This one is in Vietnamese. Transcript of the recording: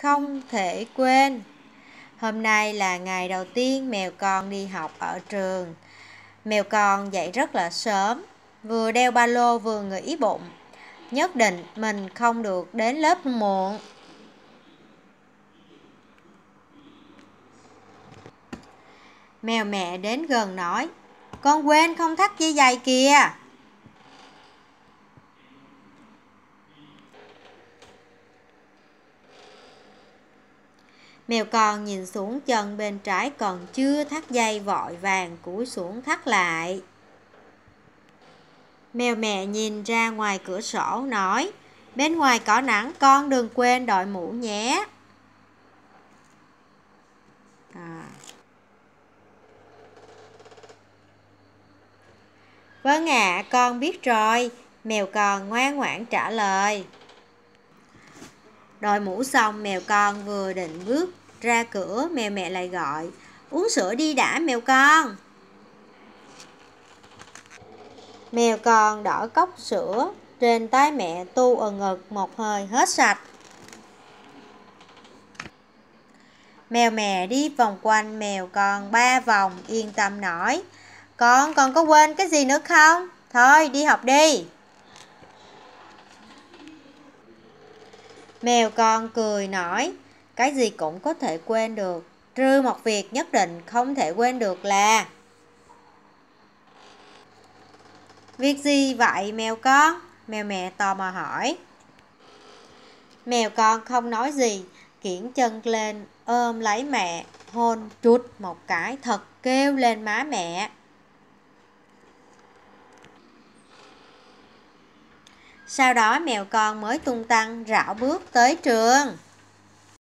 không thể quên. Hôm nay là ngày đầu tiên mèo con đi học ở trường. Mèo con dậy rất là sớm, vừa đeo ba lô vừa nghĩ bụng, nhất định mình không được đến lớp muộn. Mèo mẹ đến gần nói, con quên không thắt dây giày kìa. Mèo con nhìn xuống chân bên trái còn chưa thắt dây, vội vàng cúi xuống thắt lại. Mèo mẹ nhìn ra ngoài cửa sổ nói, bên ngoài có nắng, con đừng quên đội mũ nhé. Vâng ạ, con biết rồi. Mèo con ngoan ngoãn trả lời. Đội mũ xong, mèo con vừa định bước ra cửa, mèo mẹ lại gọi, uống sữa đi đã mèo con. Mèo con đổ cốc sữa trên tay mẹ, tu ở ngực một hơi hết sạch. Mèo mẹ đi vòng quanh mèo con 3 vòng, yên tâm nói, con còn có quên cái gì nữa không? Thôi đi học đi. Mèo con cười nói, cái gì cũng có thể quên được, trừ một việc nhất định không thể quên được là... Việc gì vậy mèo con? Mèo mẹ tò mò hỏi. Mèo con không nói gì, kiễng chân lên ôm lấy mẹ, hôn trút một cái thật kêu lên má mẹ. Sau đó mèo con mới tung tăng rảo bước tới trường.